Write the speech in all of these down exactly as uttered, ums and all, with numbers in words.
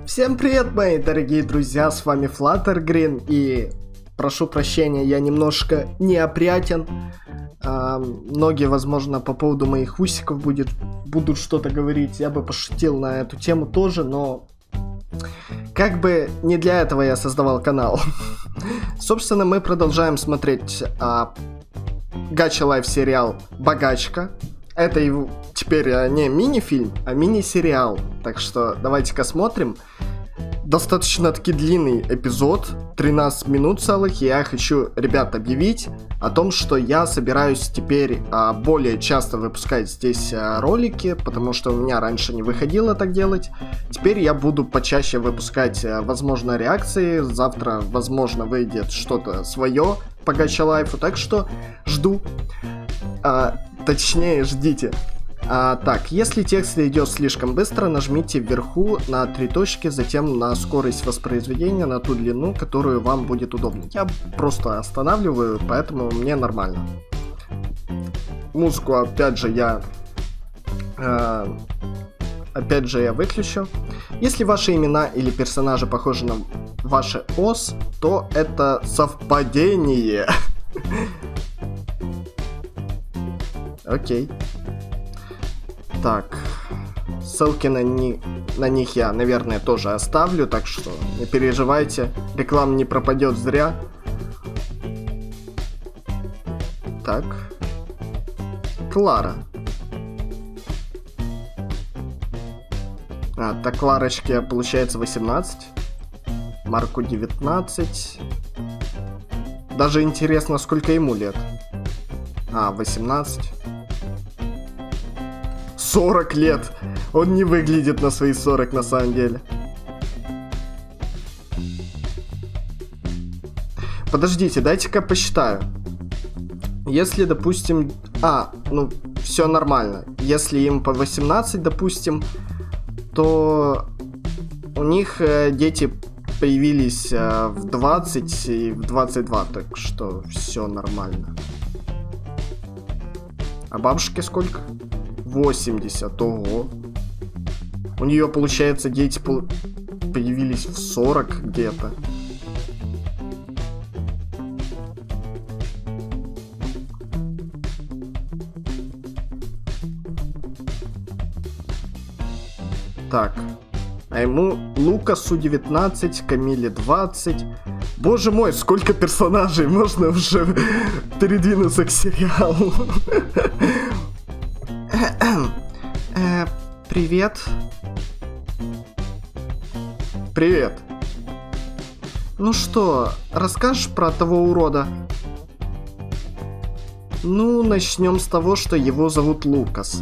Всем привет, мои дорогие друзья, с вами Fluttergreen, и прошу прощения, я немножко неопрятен. А, многие, возможно, по поводу моих усиков будет, будут что-то говорить, я бы пошутил на эту тему тоже, но как бы не для этого я создавал канал. Собственно, мы продолжаем смотреть а, Gacha Life сериал «Богачка». Это его теперь не мини-фильм, а мини-сериал. Так что давайте-ка смотрим. Достаточно таки длинный эпизод, тринадцать минут целых. И я хочу, ребят, объявить о том, что я собираюсь теперь а, более часто выпускать здесь а, ролики, потому что у меня раньше не выходило так делать. Теперь я буду почаще выпускать, а, возможно, реакции. Завтра, возможно, выйдет что-то свое по Gacha Life, так что жду. А, точнее, ждите. А, так, если текст идет слишком быстро, нажмите вверху на три точки, затем на скорость воспроизведения, на ту длину, которую вам будет удобно. Я просто останавливаю, поэтому мне нормально. Музыку, опять же, я... Э, опять же, я выключу. Если ваши имена или персонажи похожи на ваши ос, то это совпадение. Окей. Так, ссылки на, ни... на них я, наверное, тоже оставлю, так что не переживайте, реклама не пропадет зря. Так, Клара. А, так, Кларочке получается восемнадцать, Марку девятнадцать. Даже интересно, сколько ему лет. А, восемнадцать. сорок лет. Он не выглядит на свои сорок на самом деле. Подождите, дайте-ка посчитаю. Если, допустим... А, ну, все нормально. Если им по восемнадцать, допустим, то у них э, дети появились э, в двадцать и в двадцать два, так что все нормально. А бабушке сколько? восемьдесят, ого. У нее, получается, дети по... появились в сорок где-то. Так. А ему Лукасу девятнадцать, Камиле двадцать. Боже мой, сколько персонажей, можно уже передвинуться к сериалу. Э, привет. Привет. Ну что, расскажешь про того урода? Ну, начнем с того, что его зовут Лукас.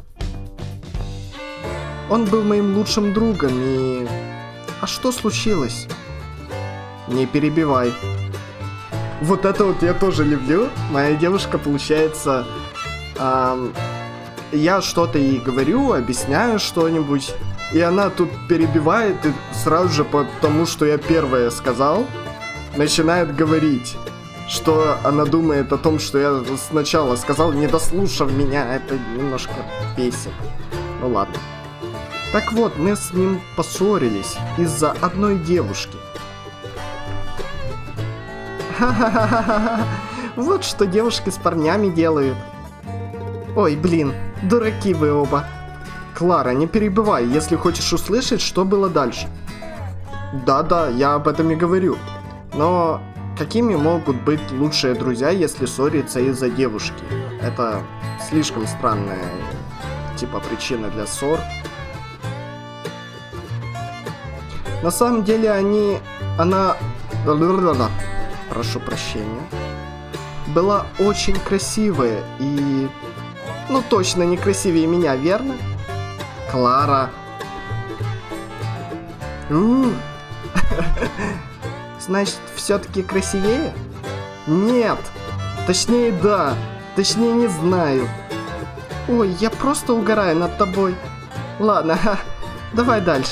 Он был моим лучшим другом и... А что случилось? Не перебивай. Вот это вот я тоже люблю. Моя девушка, получается... Эм... Я что-то ей говорю, объясняю что-нибудь, и она тут перебивает, и сразу же потому, что я первое сказал, начинает говорить, что она думает о том, что я сначала сказал, не дослушав меня, это немножко бесит. Ну ладно. Так вот, мы с ним поссорились из-за одной девушки. Ха-ха-ха-ха-ха. Вот что девушки с парнями делают. Ой, блин, дураки вы оба. Клара, не перебивай, если хочешь услышать, что было дальше. Да-да, я об этом и говорю. Но какими могут быть лучшие друзья, если ссориться из-за девушки? Это слишком странная, типа, причина для ссор. На самом деле они... Она... Прошу прощения. Была очень красивая и... Ну точно не красивее меня, верно? Клара. Значит, все-таки красивее? Нет. Точнее, да. Точнее, не знаю. Ой, я просто угораю над тобой. Ладно, давай дальше.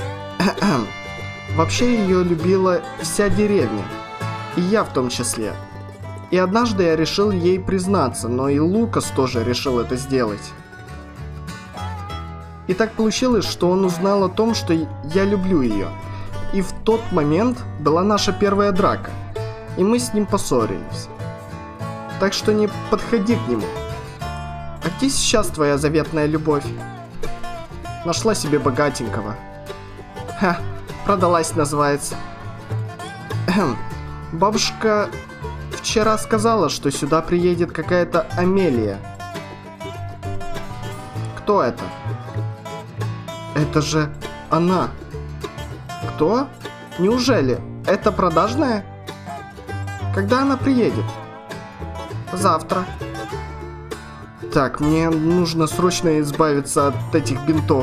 Вообще ее любила вся деревня. И я в том числе. И однажды я решил ей признаться, но и Лукас тоже решил это сделать. И так получилось, что он узнал о том, что я люблю ее. И в тот момент была наша первая драка. И мы с ним поссорились. Так что не подходи к нему. А где сейчас твоя заветная любовь? Нашла себе богатенького. Ха, продалась, называется. Эхм. Бабушка вчера сказала, что сюда приедет какая-то Амелия. Кто это? Это же она. Кто? Неужели? Это продажная? Когда она приедет? Завтра. Так, мне нужно срочно избавиться от этих бинтов.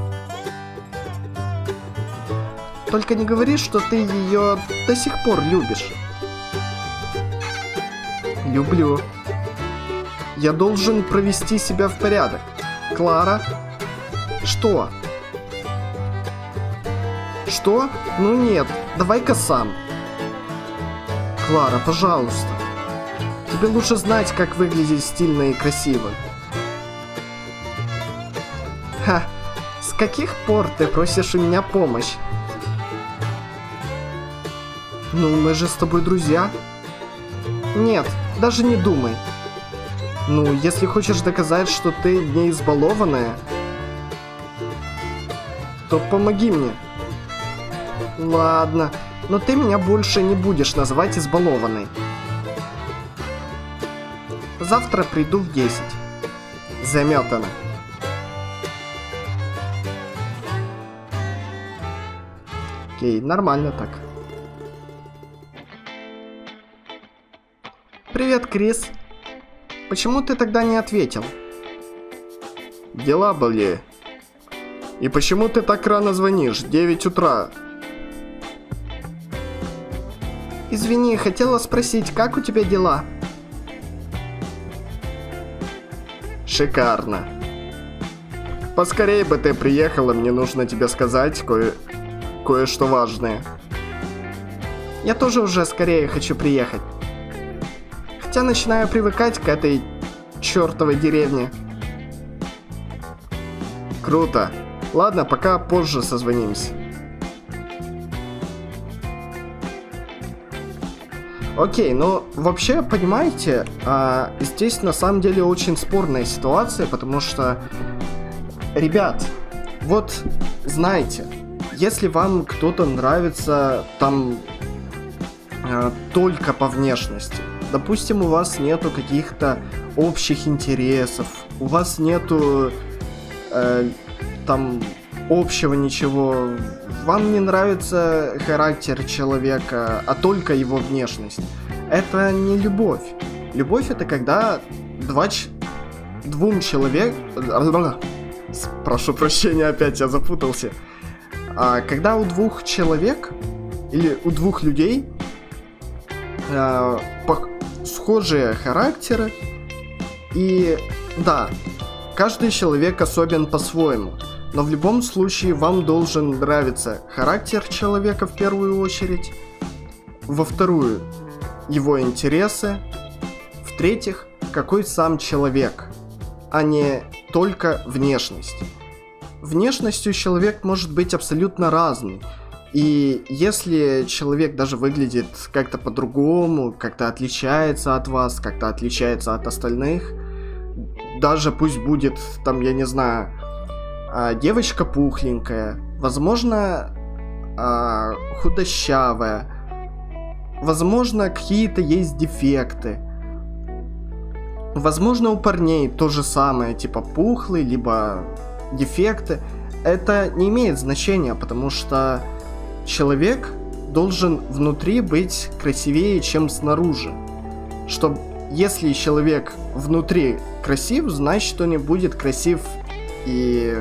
Только не говори, что ты ее до сих пор любишь. Люблю. Я должен провести себя в порядок. Клара? Что? Что? Ну нет, давай-ка сам. Клара, пожалуйста. Тебе лучше знать, как выглядеть стильно и красиво. Ха, с каких пор ты просишь у меня помощь? Ну, мы же с тобой друзья. Нет, даже не думай. Ну, если хочешь доказать, что ты не избалованная, то помоги мне. Ладно, но ты меня больше не будешь называть избалованной. Завтра приду в десять. Заметано. Окей, нормально так. Привет, Крис. Почему ты тогда не ответил? Дела были. И почему ты так рано звонишь? девять утра. Извини, хотела спросить, как у тебя дела? Шикарно. Поскорее бы ты приехала, мне нужно тебе сказать кое... кое-что важное. Я тоже уже скорее хочу приехать. Хотя начинаю привыкать к этой чертовой деревне. Круто. Ладно, пока позже созвонимся. Окей, ну вообще, понимаете, а, здесь на самом деле очень спорная ситуация, потому что, ребят, вот знаете, если вам кто-то нравится там а, только по внешности, допустим, у вас нету каких-то общих интересов, у вас нету э, там общего ничего, вам не нравится характер человека, а только его внешность. Это не любовь. Любовь — это когда два ч... двум человек... Прошу прощения, опять я запутался. А когда у двух человек или у двух людей э, по... схожие характеры, и да, каждый человек особен по-своему. Но в любом случае вам должен нравиться характер человека в первую очередь, во вторую его интересы, в-третьих, какой сам человек, а не только внешность. Внешностью человек может быть абсолютно разный, и если человек даже выглядит как-то по-другому, как-то отличается от вас, как-то отличается от остальных, даже пусть будет там, я не знаю, девочка пухленькая, возможно, худощавая, возможно, какие-то есть дефекты. Возможно, у парней то же самое, типа пухлый, либо дефекты. Это не имеет значения, потому что человек должен внутри быть красивее, чем снаружи. Что если человек внутри красив, значит, он и будет красив и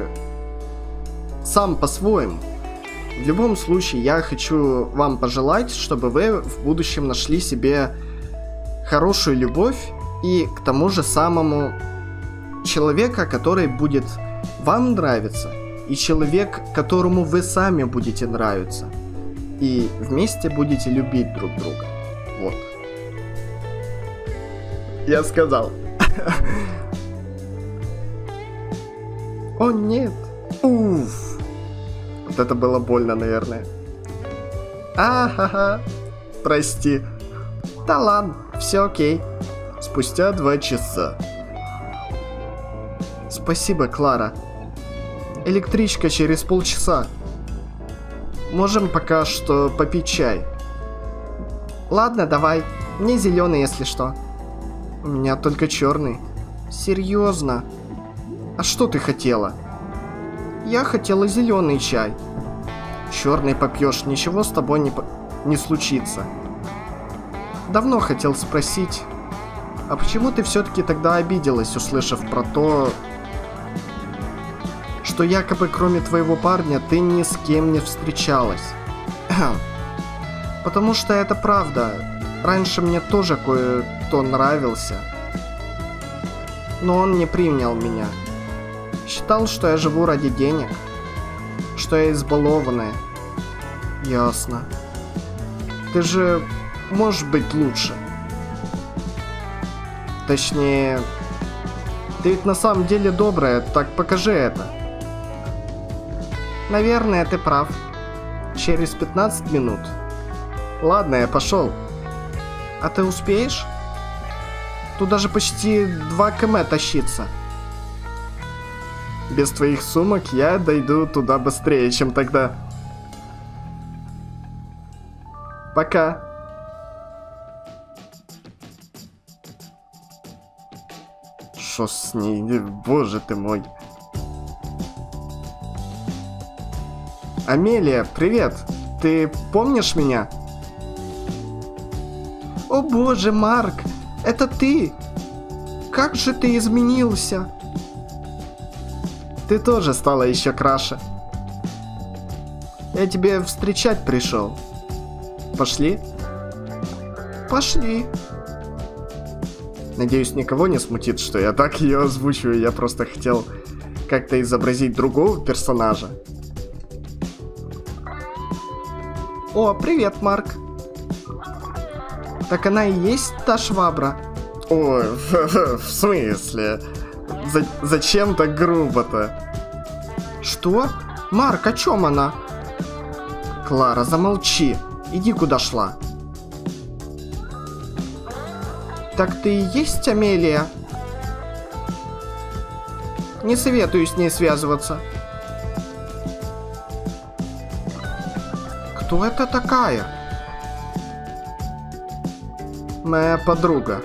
сам по-своему. В любом случае, я хочу вам пожелать, чтобы вы в будущем нашли себе хорошую любовь и к тому же самому человека, который будет вам нравиться, и человек, которому вы сами будете нравиться. И вместе будете любить друг друга. Вот. Я сказал. О нет, Уф. Вот это было больно, наверное. А-ха-ха. Прости. Да ладно, все окей. Спустя два часа. Спасибо, Клара. Электричка через полчаса. Можем пока что попить чай. Ладно, давай. Мне зеленый, если что. У меня только черный. Серьезно? А что ты хотела? Я хотела зеленый чай. Черный попьешь, ничего с тобой не, по... не случится. Давно хотел спросить, а почему ты все-таки тогда обиделась, услышав про то, что якобы кроме твоего парня ты ни с кем не встречалась? Потому что это правда. Раньше мне тоже кое-кто нравился. Но он не принял меня. Считал, что я живу ради денег. Что я избалованная. Ясно. Ты же можешь быть лучше. Точнее, ты ведь на самом деле добрая, так покажи это. Наверное, ты прав. Через пятнадцать минут. Ладно, я пошел. А ты успеешь? Тут даже почти два километра тащиться. Без твоих сумок я дойду туда быстрее, чем тогда. Пока. Шо с ней? Боже ты мой. Амелия, привет. Ты помнишь меня? О боже, Марк, это ты? Как же ты изменился? Ты тоже стала еще краше. Я тебе встречать пришел. Пошли? Пошли. Надеюсь, никого не смутит, что я так ее озвучиваю. Я просто хотел как-то изобразить другого персонажа. О, привет, Марк. Так она и есть та швабра? Ой, в смысле? За зачем так грубо-то? Что? Марк, о чем она? Клара, замолчи. Иди, куда шла. Так ты и есть Амелия? Не советую с ней связываться. Кто это такая? Моя подруга.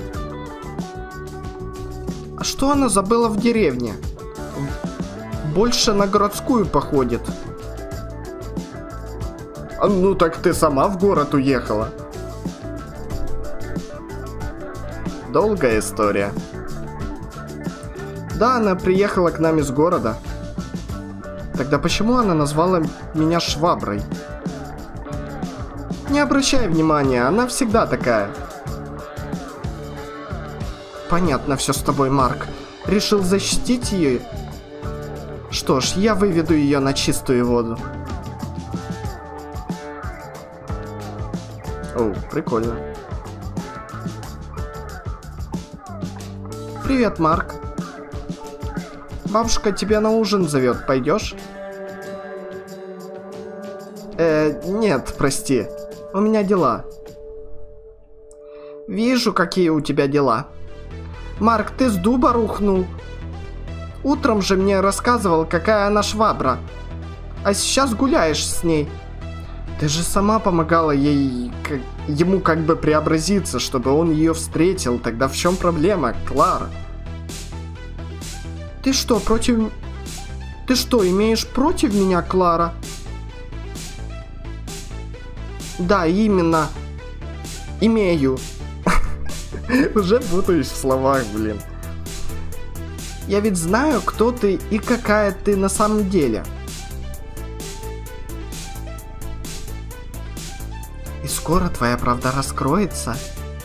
А что она забыла в деревне? Больше на городскую походит. А ну так ты сама в город уехала. Долгая история. Да, она приехала к нам из города. Тогда почему она назвала меня шваброй? Не обращай внимания, она всегда такая. Понятно все с тобой, Марк. Решил защитить ее? Что ж, я выведу ее на чистую воду. О, прикольно. Привет, Марк. Бабушка тебя на ужин зовет, пойдешь? Э, нет, прости. У меня дела. Вижу, какие у тебя дела. Марк, ты с дуба рухнул? Утром же мне рассказывал, какая она швабра. А сейчас гуляешь с ней. Ты же сама помогала ей, как, ему как бы преобразиться, чтобы он ее встретил. Тогда в чем проблема, Клара? Ты что, против... Ты что, имеешь против меня, Клара? Да, именно. Имею. Уже путаюсь в словах, блин. Я ведь знаю, кто ты и какая ты на самом деле. И скоро твоя правда раскроется.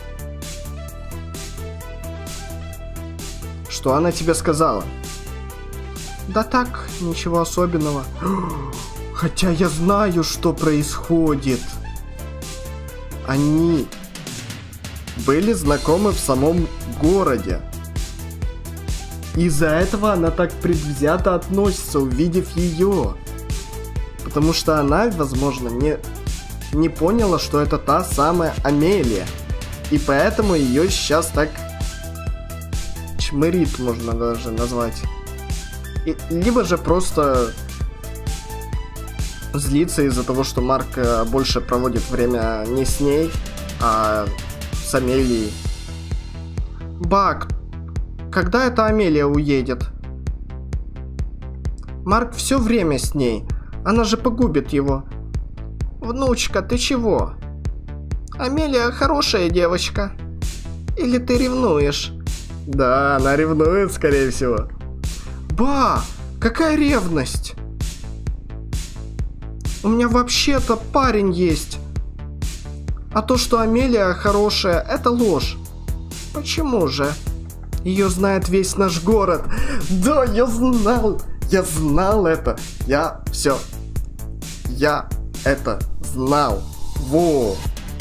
Что она тебе сказала? Да так, ничего особенного. Хотя я знаю, что происходит. Они были знакомы в самом городе. Из-за этого она так предвзято относится, увидев ее. Потому что она, возможно, не, не поняла, что это та самая Амелия. И поэтому ее сейчас так чмырит, можно даже назвать. И, либо же просто злится из-за того, что Марк больше проводит время не с ней, а с Амелией. Бак, когда эта Амелия уедет? Марк все время с ней. Она же погубит его. Внучка, ты чего? Амелия хорошая девочка. Или ты ревнуешь? Да, она ревнует, скорее всего. Ба, какая ревность? У меня вообще-то парень есть. А то, что Амелия хорошая, это ложь. Почему же? Ее знает весь наш город. Да, я знал. Я знал это. Я все. Я это знал. Во.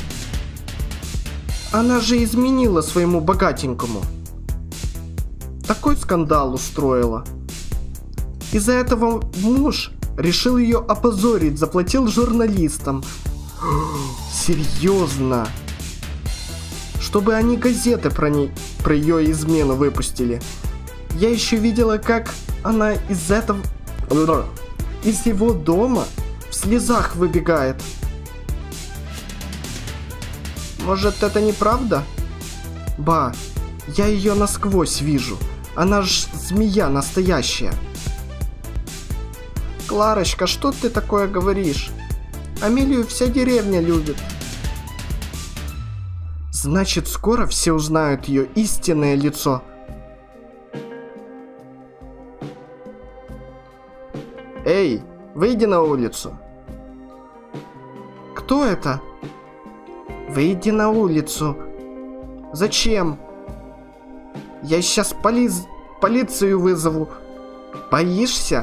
Она же изменила своему богатенькому. Такой скандал устроила. Из-за этого муж решил ее опозорить, заплатил журналистам. Серьезно? Чтобы они газеты про, не... про ее измену выпустили. Я еще видела, как она из этого... из его дома в слезах выбегает. Может, это неправда? Ба, я ее насквозь вижу. Она ж змея настоящая. Кларочка, что ты такое говоришь? Амелию вся деревня любит. Значит, скоро все узнают ее истинное лицо. Эй, выйди на улицу. Кто это? Выйди на улицу. Зачем? Я сейчас поли... полицию вызову. Боишься?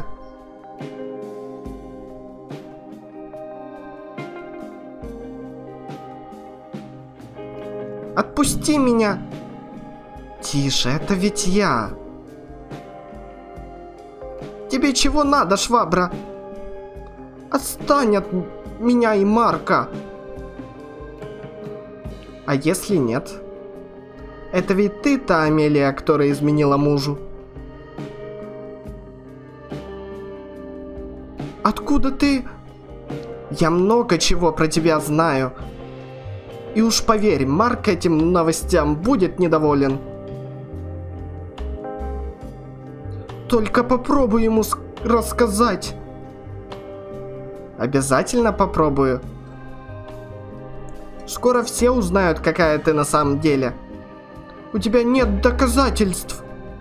Отпусти меня. Тише, это ведь я. Тебе чего надо, швабра? Отстань от меня и Марка. А если нет? Это ведь ты та Амелия, которая изменила мужу. Откуда ты? Я много чего про тебя знаю. И уж поверь, Марк этим новостям будет недоволен. Только попробуй ему рассказать. Обязательно попробую. Скоро все узнают, какая ты на самом деле. У тебя нет доказательств.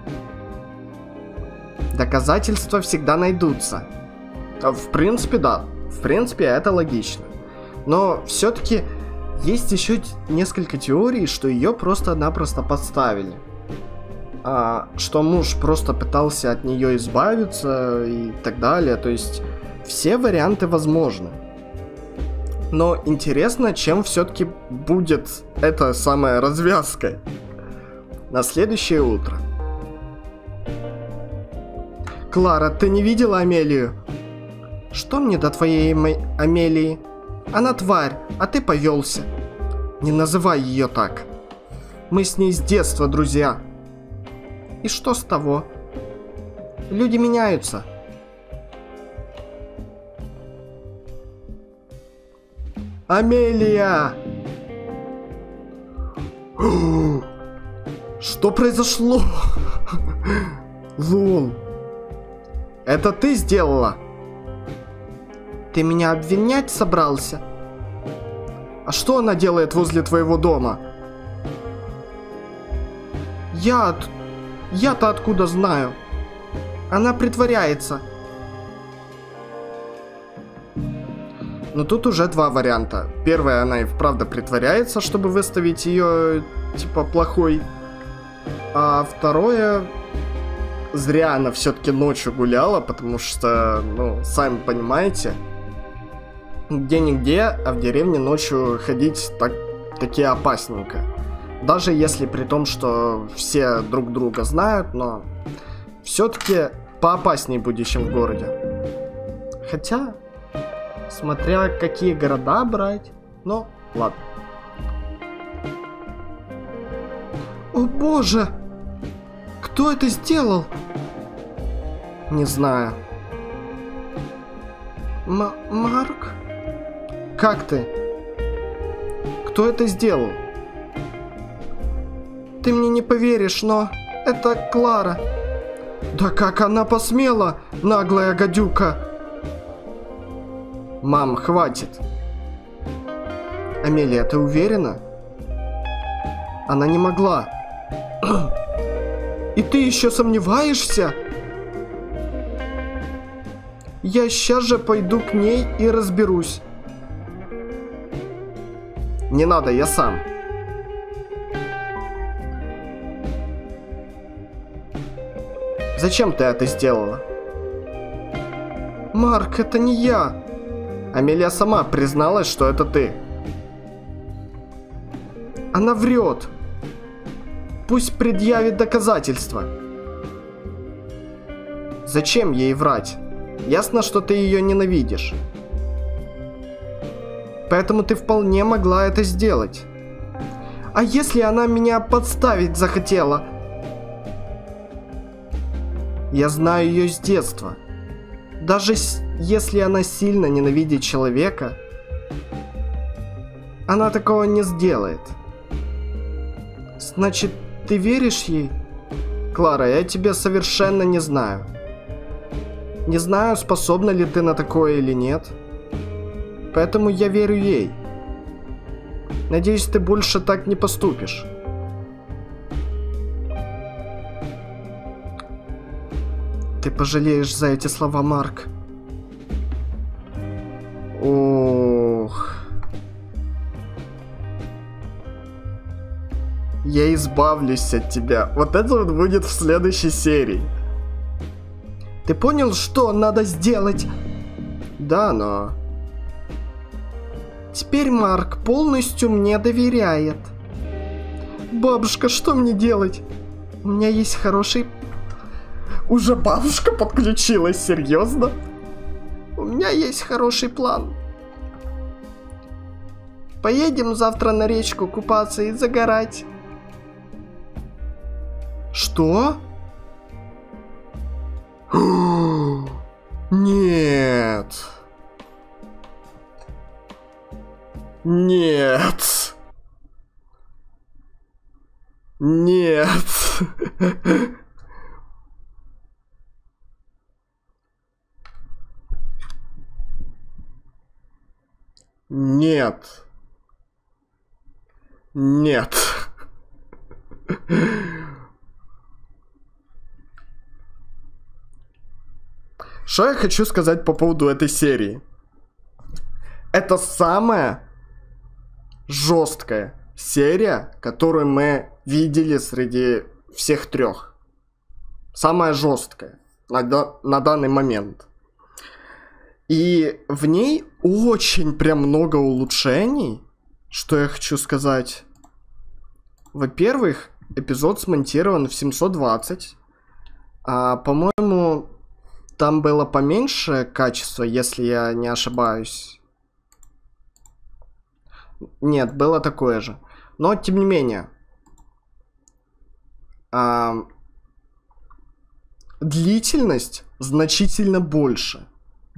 Доказательства всегда найдутся. В принципе, да. В принципе, это логично. Но все-таки есть еще несколько теорий, что ее просто-напросто подставили. А, что муж просто пытался от нее избавиться и так далее. То есть все варианты возможны. Но интересно, чем все-таки будет эта самая развязка. На следующее утро. Клара, ты не видела Амелию? Что мне до твоей Амелии? Она тварь, а ты повелся. Не называй ее так. Мы с ней с детства друзья. И что с того? Люди меняются. Амелия! Что произошло? Лол. Это ты сделала? Ты меня обвинять собрался? А что она делает возле твоего дома? Я... от- Я-то откуда знаю? Она притворяется. Но тут уже два варианта. Первая, она и вправду притворяется, чтобы выставить ее, типа, плохой. А второе... Зря она все-таки ночью гуляла, потому что, ну, сами понимаете... Где-нигде, а в деревне ночью ходить так, таки опасненько. Даже если при том, что все друг друга знают, но все-таки поопаснее будущем в городе. Хотя, смотря какие города брать, но ладно. О боже! Кто это сделал? Не знаю. М- Марк? Как ты? Кто это сделал? Ты мне не поверишь, но это Клара. Да как она посмела, наглая гадюка? Мам, хватит. Амелия, ты уверена? Она не могла. И ты еще сомневаешься? Я сейчас же пойду к ней и разберусь. Не надо, я сам. Зачем ты это сделала? Марк, это не я. Амелия сама призналась, что это ты. Она врет. Пусть предъявит доказательства. Зачем ей врать? Ясно, что ты ее ненавидишь. Поэтому ты вполне могла это сделать. А если она меня подставить захотела? Я знаю ее с детства. Даже если она сильно ненавидит человека, она такого не сделает. Значит, ты веришь ей? Клара, я тебя совершенно не знаю. Не знаю, способна ли ты на такое или нет. Поэтому я верю ей. Надеюсь, ты больше так не поступишь. Ты пожалеешь за эти слова, Марк. Ох. Я избавлюсь от тебя. Вот это вот будет в следующей серии. Ты понял, что надо сделать? Да, но... Теперь Марк полностью мне доверяет. Бабушка, что мне делать? У меня есть хороший... Уже бабушка подключилась, серьезно? У меня есть хороший план. Поедем завтра на речку купаться и загорать. Что? Нет. Нет. Нет. Нет. Нет. Что я хочу сказать по поводу этой серии? Это самая жесткая серия, которую мы видели среди всех трех. Самая жесткая на, на данный момент. И в ней очень прям много улучшений. Что я хочу сказать? Во-первых, эпизод смонтирован в семьсот двадцать. А, по-моему, там было поменьше качества, если я не ошибаюсь. Нет, было такое же. Но, тем не менее. А, длительность значительно больше.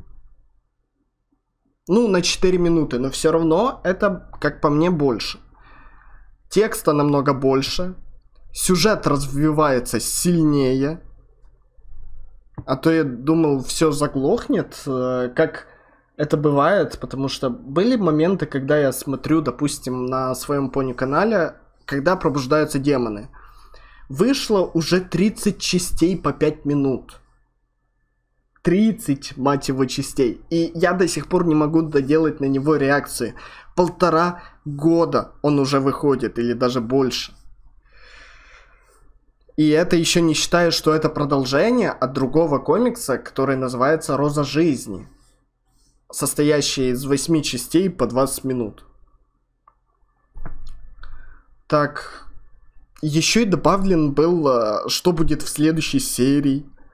Ну, на четыре минуты, но все равно это, как по мне, больше. Текста намного больше. Сюжет развивается сильнее. А то я думал, все заглохнет, как это бывает, потому что были моменты, когда я смотрю, допустим, на своем пони-канале, когда пробуждаются демоны. Вышло уже тридцать частей по пять минут. тридцать, мать его, частей. И я до сих пор не могу доделать на него реакции. Полтора года он уже выходит, или даже больше. И это еще не считая, что это продолжение от другого комикса, который называется «Роза жизни», состоящий из восьми частей по двадцать минут. Так, еще и добавлен был, что будет в следующей серии.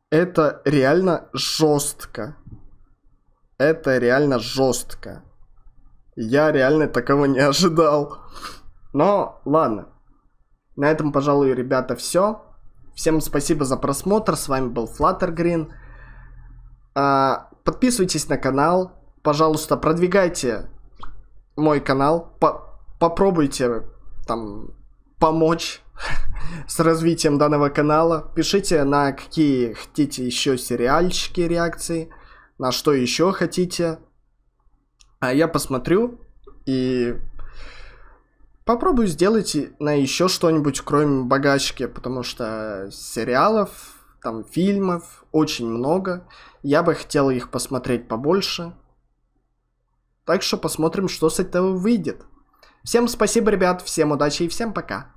Это реально жестко. Это реально жестко. Я реально такого не ожидал. Но ладно. На этом, пожалуй, ребята, все. Всем спасибо за просмотр. С вами был FlutterGreen. А, подписывайтесь на канал. Пожалуйста, продвигайте мой канал. По попробуйте там помочь с развитием данного канала. Пишите, на какие хотите еще сериальчики, реакции. На что еще хотите. А я посмотрю и попробую сделать на еще что-нибудь, кроме богачки. Потому что сериалов, там фильмов очень много. Я бы хотел их посмотреть побольше. Так что посмотрим, что с этого выйдет. Всем спасибо, ребят, всем удачи и всем пока.